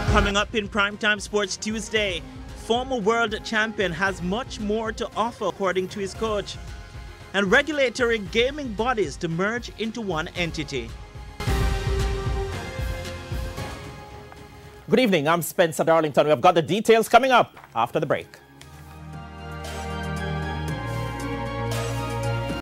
Coming up in Primetime Sports Tuesday, former world champion has much more to offer according to his coach. And regulatory gaming bodies to merge into one entity. Good evening, I'm Spencer Darlington. We've got the details coming up after the break.